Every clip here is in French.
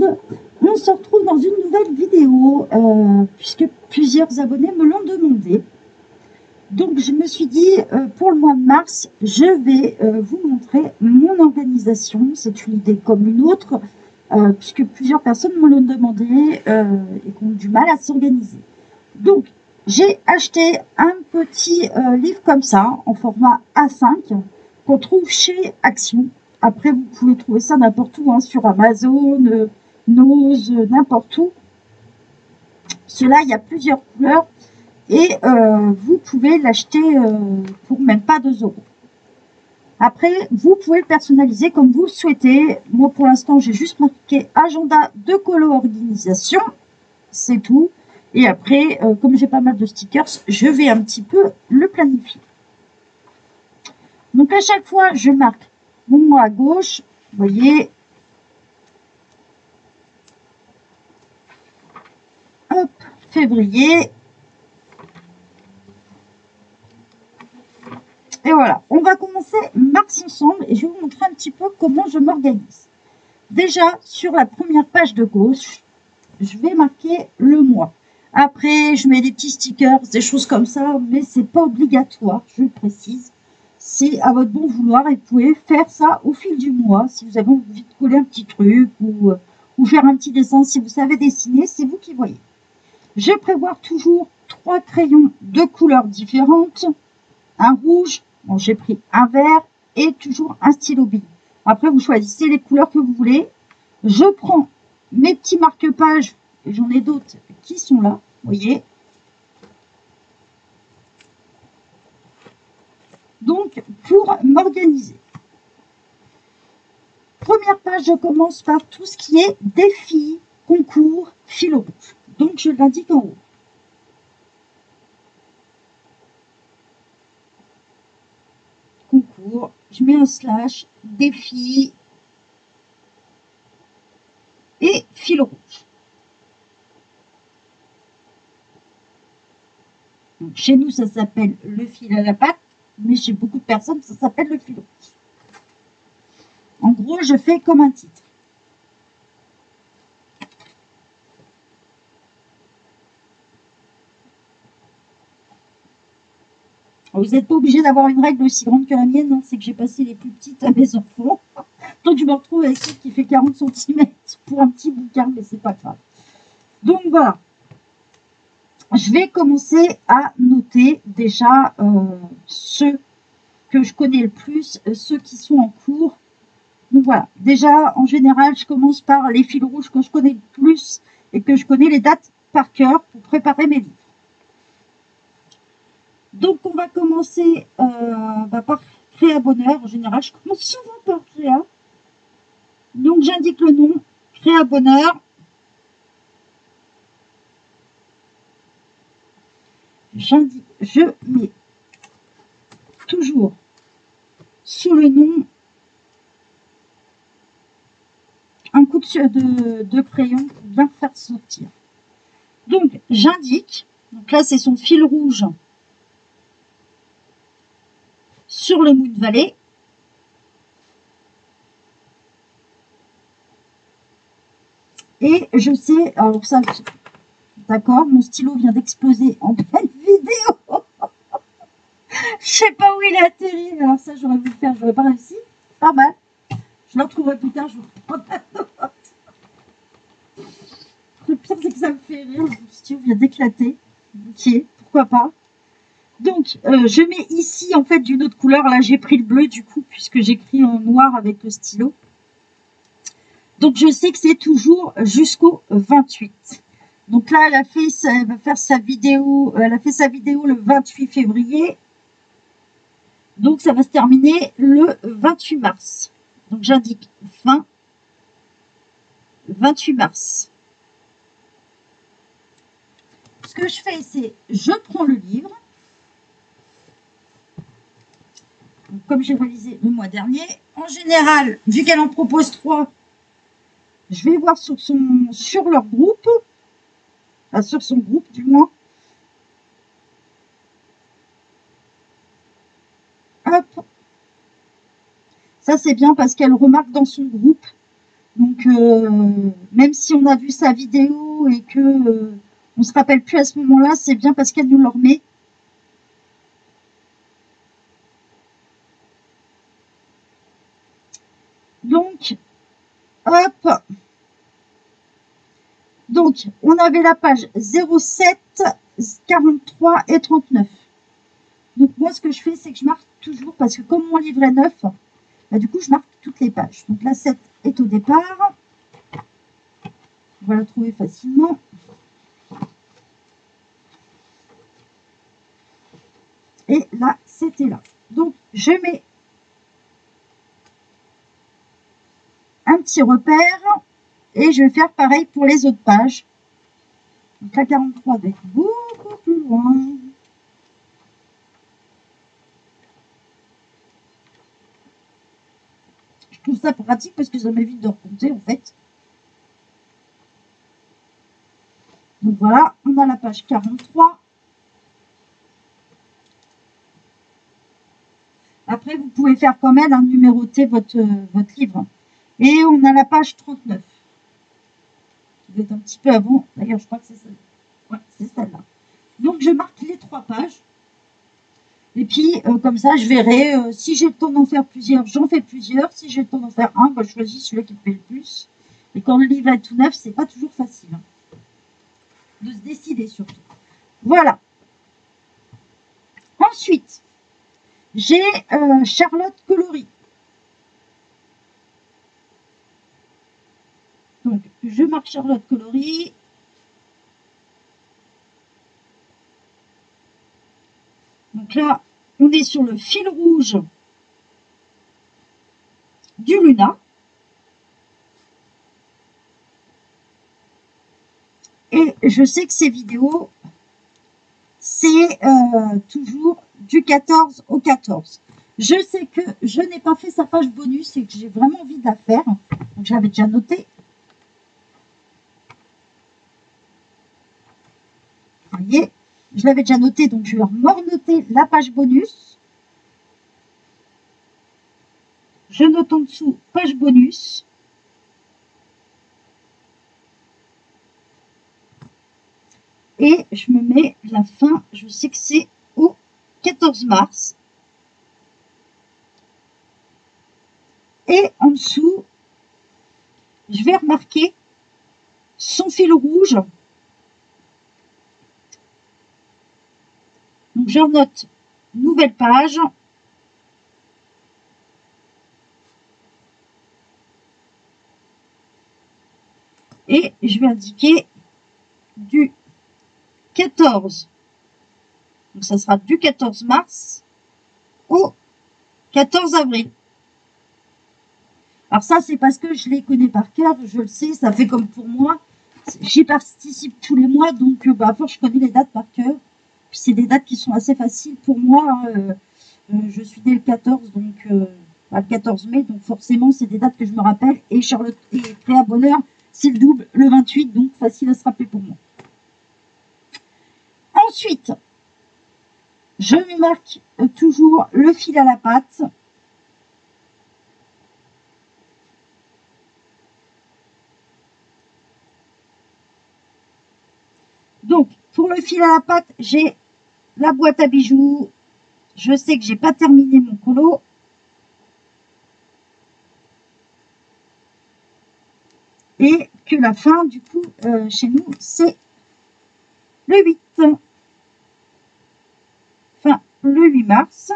On se retrouve dans une nouvelle vidéo, puisque plusieurs abonnés me l'ont demandé. Donc je me suis dit, pour le mois de mars, je vais vous montrer mon organisation. C'est une idée comme une autre, puisque plusieurs personnes me l'ont demandé et qui ont du mal à s'organiser. Donc j'ai acheté un petit livre comme ça, en format A5, qu'on trouve chez Action. Après, vous pouvez trouver ça n'importe où, hein, sur Amazon, Nose, n'importe où. Celui-là, il y a plusieurs couleurs. Et vous pouvez l'acheter pour même pas 2 €. Après, vous pouvez le personnaliser comme vous le souhaitez. Moi, pour l'instant, j'ai juste marqué agenda de colo-organisation. C'est tout. Et après, comme j'ai pas mal de stickers, je vais un petit peu le planifier. Donc, à chaque fois, je marque mon mois à gauche. Vous voyez. Hop, février. Et voilà, on va commencer mars ensemble et je vais vous montrer un petit peu comment je m'organise. Déjà, sur la première page de gauche, je vais marquer le mois. Après, je mets des petits stickers, des choses comme ça, mais c'est pas obligatoire, je le précise. C'est à votre bon vouloir et vous pouvez faire ça au fil du mois. Si vous avez envie de coller un petit truc ou faire un petit dessin, si vous savez dessiner, c'est vous qui voyez. Je prévois toujours 3 crayons de couleurs différentes, un rouge. Bon, j'ai pris un vert et toujours un stylo bille. Après, vous choisissez les couleurs que vous voulez. Je prends mes petits marque-pages, et j'en ai d'autres qui sont là, vous voyez. Donc, pour m'organiser. Première page, je commence par tout ce qui est défi, concours, fil rouge. Donc, je l'indique en haut. Concours, je mets un slash, défi et fil rouge. Donc, chez nous, ça s'appelle le fil à la patte, mais chez beaucoup de personnes, ça s'appelle le fil rouge. En gros, je fais comme un titre. Vous n'êtes pas obligé d'avoir une règle aussi grande que la mienne, hein, c'est que j'ai passé les plus petites à mes enfants. Donc je me retrouve avec celle qui fait 40 cm pour un petit bouquin, mais c'est pas grave. Donc voilà. Je vais commencer à noter déjà ceux que je connais le plus, ceux qui sont en cours. Donc voilà. Déjà, en général, je commence par les fils rouges que je connais le plus et que je connais les dates par cœur pour préparer mes livres. Donc, on va commencer par créa bonheur. En général, je commence souvent par créa. Donc, j'indique le nom, créa bonheur. Je mets toujours sous le nom un coup de crayon pour bien faire sortir. Donc, j'indique, donc là, c'est son fil rouge sur le Moon Valley. Et je sais, alors ça, d'accord, mon stylo vient d'exploser en pleine vidéo. Je sais pas où il a atterri, alors ça, j'aurais voulu le faire, j'aurais pas réussi. Pas mal. Je le retrouverai plus tard, je vous prends la note. Le pire, c'est que ça me fait rire. Le stylo vient d'éclater. Ok, pourquoi pas. Donc, je mets ici, en fait, d'une autre couleur. Là, j'ai pris le bleu, du coup, puisque j'écris en noir avec le stylo. Donc, je sais que c'est toujours jusqu'au 28. Donc là, elle va faire sa vidéo. Elle a fait sa vidéo le 28 février. Donc, ça va se terminer le 28 mars. Donc, j'indique fin 28 mars. Ce que je fais, c'est je prends le livre. Donc, comme j'ai réalisé le mois dernier, en général, vu qu'elle en propose 3, je vais voir sur leur groupe, enfin sur son groupe du moins. Hop. Ça, c'est bien parce qu'elle remarque dans son groupe. Donc, même si on a vu sa vidéo et que on se rappelle plus à ce moment-là, c'est bien parce qu'elle nous le remet. Donc, hop. Donc, on avait la page 07, 43 et 39. Donc, moi, ce que je fais, c'est que je marque toujours, parce que comme mon livre est neuf, bah, du coup, je marque toutes les pages. Donc, la 7 est au départ. On va la trouver facilement. Et là, c'était là. Donc, je mets un petit repère et je vais faire pareil pour les autres pages. Donc, la 43 va être beaucoup plus loin. Je trouve ça pratique parce que ça m'évite de recompter en fait. Donc voilà, on a la page 43. Après, vous pouvez faire comme elle, numéroter votre livre. Et on a la page 39. Qui doit être un petit peu avant. D'ailleurs, je crois que c'est celle-là. Ouais, c'est celle-là. Donc, je marque les 3 pages. Et puis, comme ça, je verrai. Si j'ai le temps d'en faire plusieurs, j'en fais plusieurs. Si j'ai le temps d'en faire un, bah, je choisis celui qui me plaît le plus. Et quand le livre est tout neuf, c'est pas toujours facile. Hein, de se décider surtout. Voilà. Ensuite, j'ai Charlotte Coloris. Donc, je marque Charlotte Coloris. Donc là, on est sur le fil rouge du Luna. Et je sais que ces vidéos, c'est toujours du 14 au 14. Je sais que je n'ai pas fait sa page bonus et que j'ai vraiment envie de la faire. Donc, je l'avais déjà noté. Vous voyez, je l'avais déjà noté, donc je vais noter la page bonus. Je note en dessous page bonus. Et je me mets la fin, je sais que c'est au 14 mars. Et en dessous, je vais remarquer son fil rouge. Donc, je note nouvelle page. Et je vais indiquer du 14. Donc, ça sera du 14 mars au 14 avril. Alors ça, c'est parce que je les connais par cœur, je le sais, ça fait comme pour moi. J'y participe tous les mois, donc à force, je connais les dates par cœur. Puis c'est des dates qui sont assez faciles pour moi. Je suis née le 14, donc le 14 mai, donc forcément, c'est des dates que je me rappelle. Et Charlotte et Cléa Bonheur, c'est le double, le 28, donc facile à se rappeler pour moi. Ensuite, je me marque toujours le fil à la patte. Donc, pour le fil à la patte, j'ai la boîte à bijoux. Je sais que j'ai pas terminé mon colo. Et que la fin, du coup, chez nous, c'est le 8. Enfin, le 8 mars.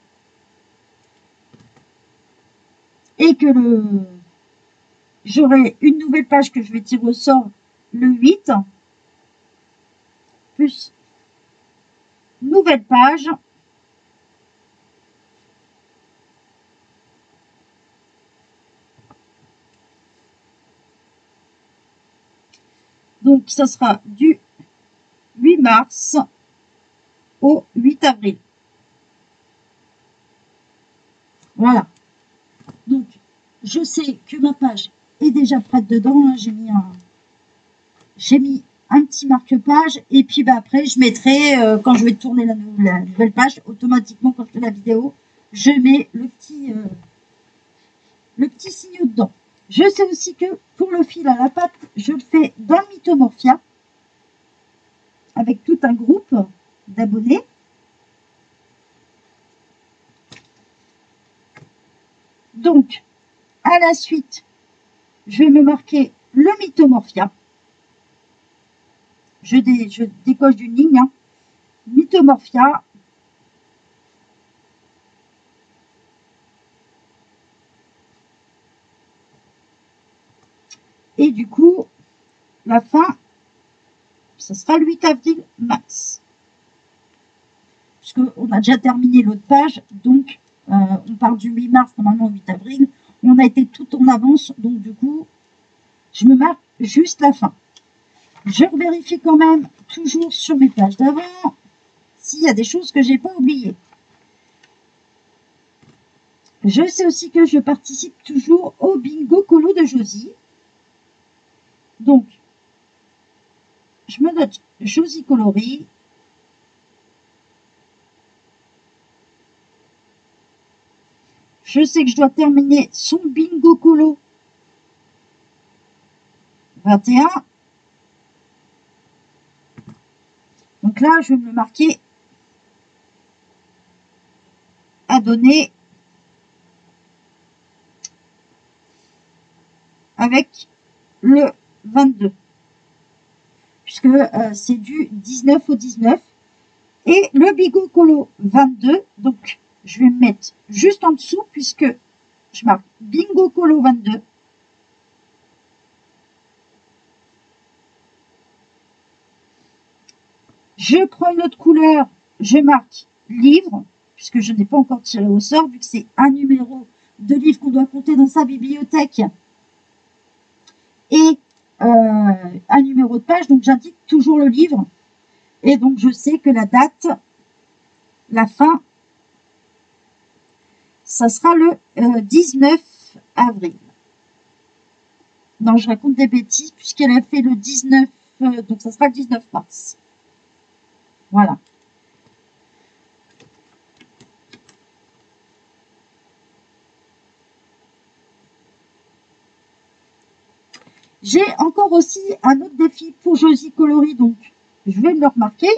Et que j'aurai une nouvelle page que je vais tirer au sort le 8. Plus nouvelle page. Donc, ça sera du 8 mars au 8 avril. Voilà. Donc, je sais que ma page est déjà prête dedans. Hein. J'ai mis un petit marque-page. Et puis, bah, après, je mettrai, quand je vais tourner la nouvelle page, automatiquement, quand je fais la vidéo, je mets le petit signe dedans. Je sais aussi que pour le fil à la patte, je le fais dans le Mythomorphia, avec tout un groupe d'abonnés. Donc, à la suite, je vais me marquer le Mythomorphia. Je décoche d'une ligne, hein. Mythomorphia. Et du coup, la fin, ce sera le 8 avril max. Puisqu'on a déjà terminé l'autre page, donc on parle du 8 mars, normalement 8 avril. On a été tout en avance, donc du coup, je me marque juste la fin. Je vérifie quand même toujours sur mes pages d'avant s'il y a des choses que j'ai pas oubliées. Je sais aussi que je participe toujours au bingo colo de Josie. Donc, je me note Josie coloris. Je sais que je dois terminer son bingo colo 21. Donc là, je vais me marquer à donner avec le 22. Puisque c'est du 19 au 19. Et le bingo colo 22, donc je vais me mettre juste en dessous puisque je marque bingo colo 22. Je prends une autre couleur, je marque livre, puisque je n'ai pas encore tiré au sort, vu que c'est un numéro de livre qu'on doit compter dans sa bibliothèque. Et un numéro de page, donc j'indique toujours le livre. Et donc je sais que la date, la fin, ça sera le 19 avril. Non, je raconte des bêtises, puisqu'elle a fait le 19, donc ça sera le 19 mars. Voilà. J'ai encore aussi un autre défi pour Josie Coloris, donc je vais me le remarquer.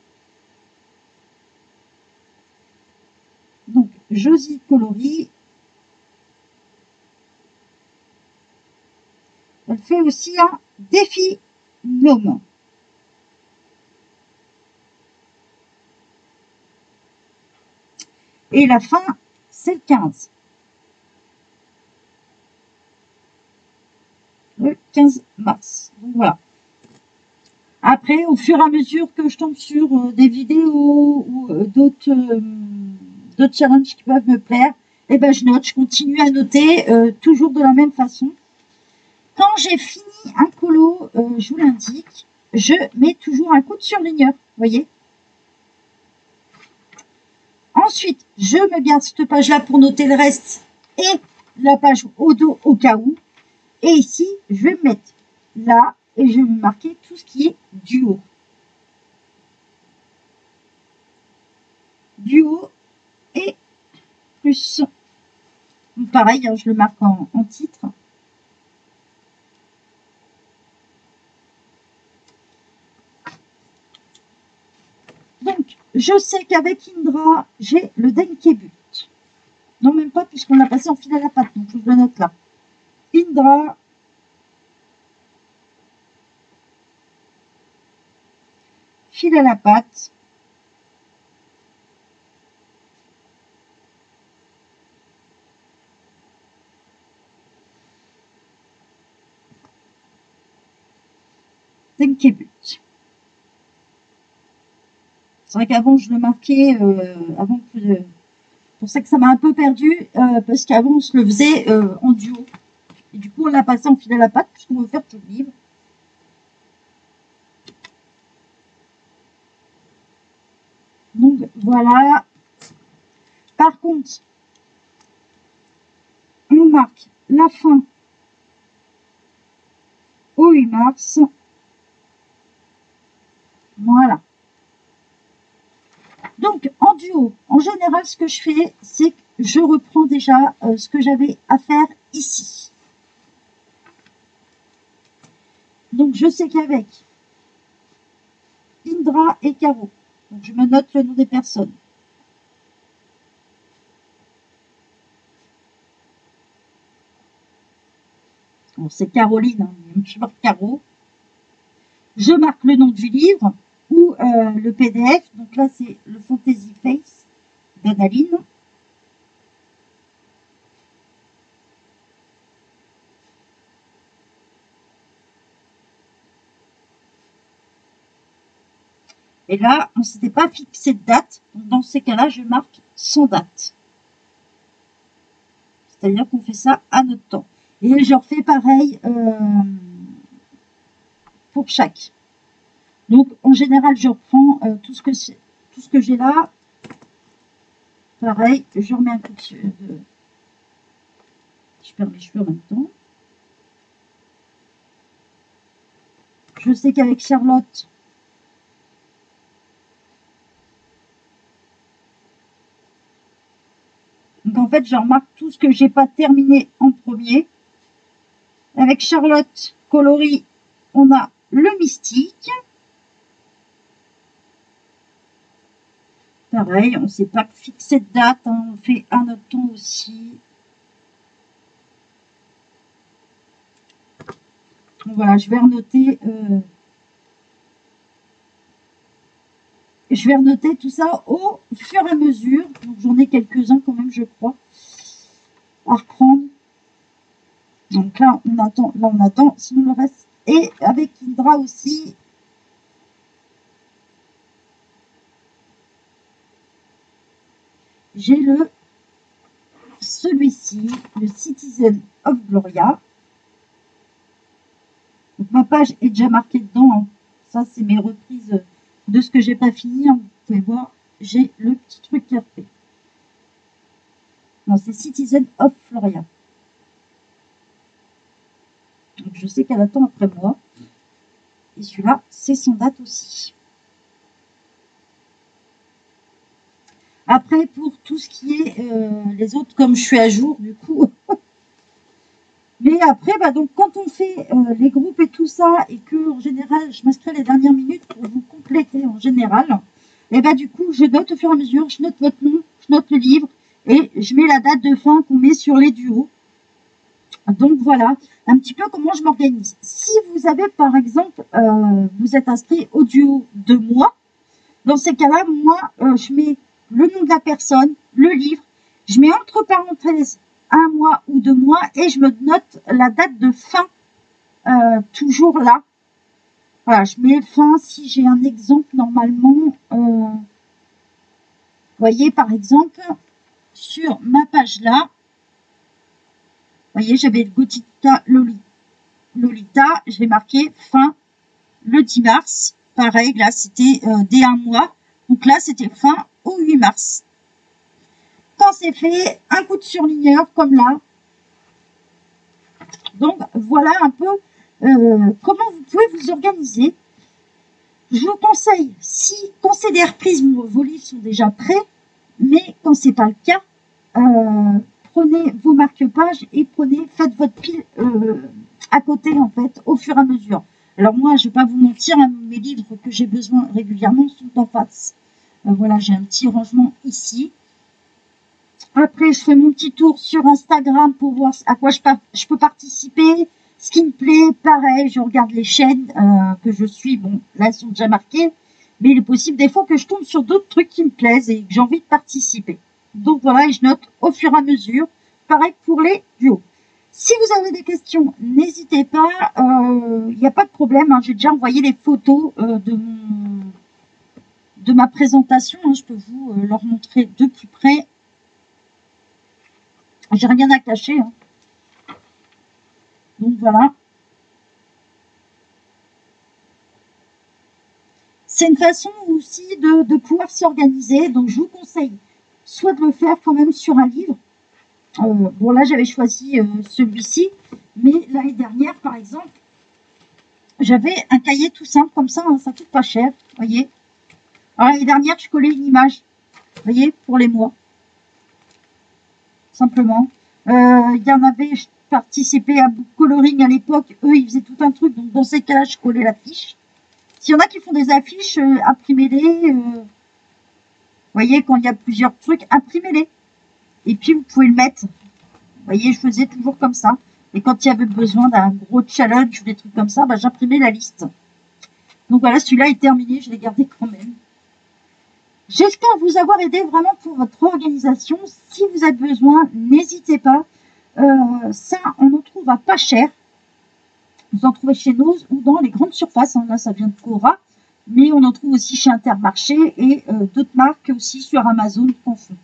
Donc, Josie Coloris. Elle fait aussi un défi gnome. Et la fin, c'est le 15. Le 15 mars. Donc voilà. Après, au fur et à mesure que je tombe sur des vidéos ou d'autres challenges qui peuvent me plaire, eh ben je note, je continue à noter toujours de la même façon. Quand j'ai fini un colo, je vous l'indique, je mets toujours un coup de surligneur, vous voyez. Ensuite, je me garde cette page-là pour noter le reste et la page au dos au cas où. Et ici, je vais me mettre là et je vais me marquer tout ce qui est du haut. Du haut et plus. Pareil, hein, je le marque en titre. Donc, je sais qu'avec Indra, j'ai le Denkebut. Non, même pas, puisqu'on l'a passé en fil à la patte. Donc, je le note là. Indra. Fil à la patte. Denkebut. C'est vrai qu'avant, je le marquais, avant que pour ça que ça m'a un peu perdu, parce qu'avant, on se le faisait en duo. Et du coup, on l'a passé en fil à la patte, puisqu'on veut faire tout le livre. Donc, voilà. Par contre, on marque la fin au 8 mars. Voilà. Donc, en duo, en général, ce que je fais, c'est que je reprends déjà ce que j'avais à faire ici. Donc je sais qu'avec Indra et Caro, donc je me note le nom des personnes. Bon, c'est Caroline, hein, je marque Caro. Je marque le nom du livre ou le PDF. Donc là, c'est le Fantasy Face d'Analine. Et là, on ne s'était pas fixé de date. Donc dans ces cas-là, je marque sans date. C'est-à-dire qu'on fait ça à notre temps. Et je refais pareil pour chaque. Donc en général, je reprends tout ce que j'ai là. Pareil, je remets un coup de... Je perds mes cheveux en même temps. Je sais qu'avec Charlotte, donc en fait, je remarque tout ce que j'ai pas terminé en premier. Avec Charlotte Coloris, on a le mystique. Pareil, on ne s'est pas fixé de date, hein, on fait à notre temps aussi. Voilà, je vais renoter tout ça au fur et à mesure. Donc j'en ai quelques-uns quand même, je crois, à reprendre. Donc là on attend, sinon le reste. Et avec Indra aussi. J'ai celui-ci, le Citizen of Gloria. Donc ma page est déjà marquée dedans, hein. Ça c'est mes reprises de ce que j'ai pas fini, hein. Vous pouvez voir, j'ai le petit truc qui est refait. Non, c'est Citizen of Floria. Donc je sais qu'elle attend après moi. Et celui-là, c'est son date aussi. Après, pour tout ce qui est les autres, comme je suis à jour, du coup. Mais après, bah, donc, quand on fait les groupes et tout ça, et que en général, je m'inscris les dernières minutes pour vous compléter en général, et bah du coup, je note au fur et à mesure, je note votre nom, je note le livre, et je mets la date de fin qu'on met sur les duos. Donc voilà, un petit peu comment je m'organise. Si vous avez par exemple, vous êtes inscrit au duo de moi, dans ces cas-là, moi, je mets le nom de la personne, le livre, je mets entre parenthèses 1 mois ou 2 mois et je me note la date de fin toujours là. Voilà, je mets fin si j'ai un exemple normalement. Vous voyez par exemple sur ma page là, vous voyez j'avais le Gothica Lolita, j'ai marqué fin le 10 mars. Pareil, là c'était dès 1 mois. Donc là c'était fin au 8 mars. Quand c'est fait, un coup de surligneur comme là. Donc voilà un peu comment vous pouvez vous organiser. Je vous conseille, si quand c'est des reprises, vos livres sont déjà prêts, mais quand c'est pas le cas, prenez vos marque-pages et faites votre pile à côté en fait, au fur et à mesure. Alors moi, je vais pas vous mentir, hein, mes livres que j'ai besoin régulièrement sont en face. Voilà, j'ai un petit rangement ici. Après, je fais mon petit tour sur Instagram pour voir à quoi je peux participer. Ce qui me plaît, pareil, je regarde les chaînes que je suis. Bon, là, elles sont déjà marquées. Mais il est possible des fois que je tombe sur d'autres trucs qui me plaisent et que j'ai envie de participer. Donc voilà, et je note au fur et à mesure. Pareil pour les duos. Si vous avez des questions, n'hésitez pas. Il n'y a pas de problème, hein, j'ai déjà envoyé les photos de ma présentation. Hein, je peux vous leur montrer de plus près. J'ai rien à cacher. Hein. Donc voilà. C'est une façon aussi de pouvoir s'organiser. Donc je vous conseille soit de le faire quand même sur un livre. Bon là j'avais choisi celui-ci. Mais l'année dernière par exemple, j'avais un cahier tout simple comme ça. Hein, ça coûte pas cher. Voyez. Alors l'année dernière je collais une image. Voyez, pour les mois. Simplement. Il y en avait participé à Book Coloring à l'époque, eux, ils faisaient tout un truc. Donc, dans ces cas-là, je collais l'affiche. S'il y en a qui font des affiches, imprimez-les. Vous voyez, quand il y a plusieurs trucs, imprimez-les. Et puis, vous pouvez le mettre. Vous voyez, je faisais toujours comme ça. Et quand il y avait besoin d'un gros challenge ou des trucs comme ça, bah, j'imprimais la liste. Donc voilà, celui-là est terminé, je l'ai gardé quand même. J'espère vous avoir aidé vraiment pour votre organisation. Si vous avez besoin, n'hésitez pas. Ça, on en trouve à pas cher. Vous en trouvez chez nous ou dans les grandes surfaces. Là, ça vient de Cora. Mais on en trouve aussi chez Intermarché et d'autres marques aussi sur Amazon qu'on fait.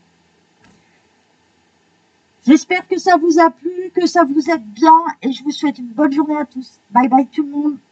J'espère que ça vous a plu, que ça vous aide bien et je vous souhaite une bonne journée à tous. Bye bye tout le monde.